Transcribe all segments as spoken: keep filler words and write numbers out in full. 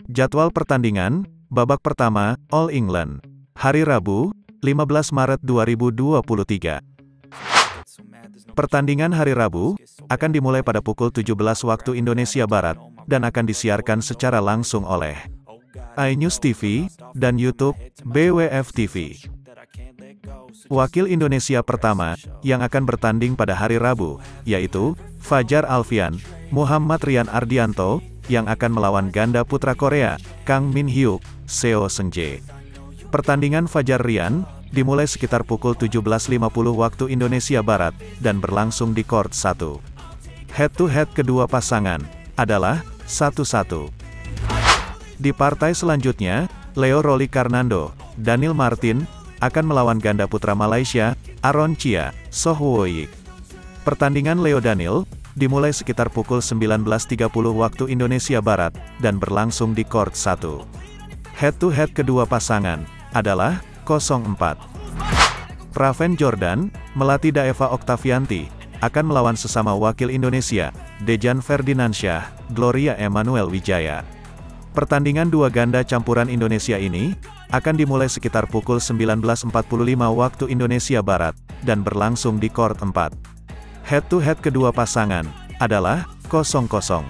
Jadwal pertandingan, babak pertama, All England. Hari Rabu, lima belas Maret dua ribu dua puluh tiga. Pertandingan hari Rabu, akan dimulai pada pukul tujuh belas waktu Indonesia Barat, dan akan disiarkan secara langsung oleh iNews T V, dan YouTube, B W F T V. Wakil Indonesia pertama, yang akan bertanding pada hari Rabu, yaitu, Fajar Alfian, Muhammad Rian Ardianto, yang akan melawan ganda putra Korea, Kang Min Hyuk, Seo Seung-jae. Pertandingan Fajar Rian, dimulai sekitar pukul tujuh belas lima puluh waktu Indonesia Barat, dan berlangsung di court satu. Head-to-head kedua pasangan, adalah, satu satu. Di partai selanjutnya, Leo Rolly Karnando, Daniel Martin, akan melawan ganda putra Malaysia, Aaron Chia, Soh Woyik. Pertandingan Leo Daniel, dimulai sekitar pukul sembilan belas tiga puluh waktu Indonesia Barat, dan berlangsung di court satu. Head-to-head kedua pasangan, adalah, nol empat. Praven Jordan, melatih Daeva Oktavianti, akan melawan sesama wakil Indonesia, Dejan Ferdinansyah, Gloria Emmanuel Wijaya. Pertandingan dua ganda campuran Indonesia ini, akan dimulai sekitar pukul sembilan belas empat puluh lima waktu Indonesia Barat, dan berlangsung di court empat. Head-to-head kedua pasangan, adalah, nol nol.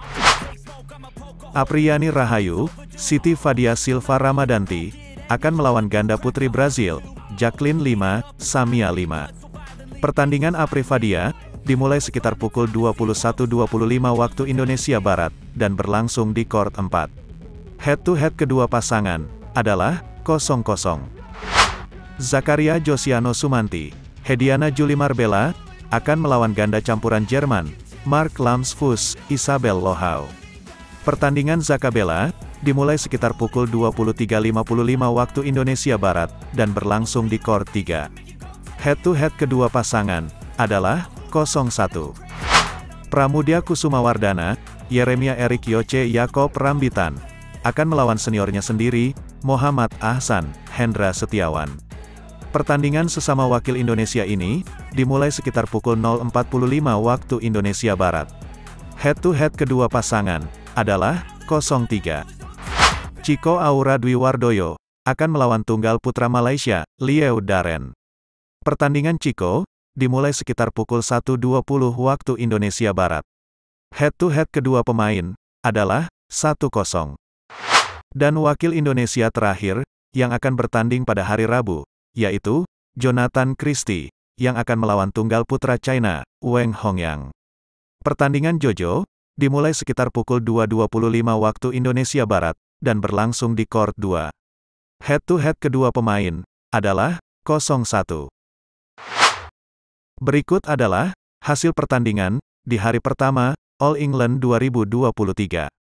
Apriani Rahayu, Siti Fadia Silva Ramadanti, akan melawan ganda putri Brazil, Jacqueline lima, Samia lima. Pertandingan Apri Fadia, dimulai sekitar pukul dua puluh satu dua puluh lima waktu Indonesia Barat, dan berlangsung di court empat. Head-to-head kedua pasangan, adalah, nol nol. Zakaria Josiano Sumanti, Hediana Juli Marbella, akan melawan ganda campuran Jerman, Mark Lamsfuss, Isabel Lohau. Pertandingan Zakabella, dimulai sekitar pukul dua puluh tiga lima puluh lima waktu Indonesia Barat, dan berlangsung di court tiga. Head-to-head kedua pasangan, adalah, nol satu. Pramudia Kusumawardana, Yeremia Erik Yoce Yakob Rambitan, akan melawan seniornya sendiri, Muhammad Ahsan, Hendra Setiawan. Pertandingan sesama wakil Indonesia ini, dimulai sekitar pukul nol empat puluh lima waktu Indonesia Barat. Head-to-head kedua pasangan, adalah, nol tiga. Chico Aura Dwi Wardoyo, akan melawan tunggal putra Malaysia, Lieu Darren. Pertandingan Chico, dimulai sekitar pukul satu dua puluh waktu Indonesia Barat. Head-to-head kedua pemain, adalah, satu kosong. Dan wakil Indonesia terakhir, yang akan bertanding pada hari Rabu, yaitu, Jonathan Christie, yang akan melawan tunggal putra China, Weng Hongyang. Pertandingan Jojo, dimulai sekitar pukul dua dua puluh lima waktu Indonesia Barat, dan berlangsung di court dua. Head-to-head kedua pemain, adalah, nol satu. Berikut adalah, hasil pertandingan, di hari pertama, All England dua ribu dua puluh tiga.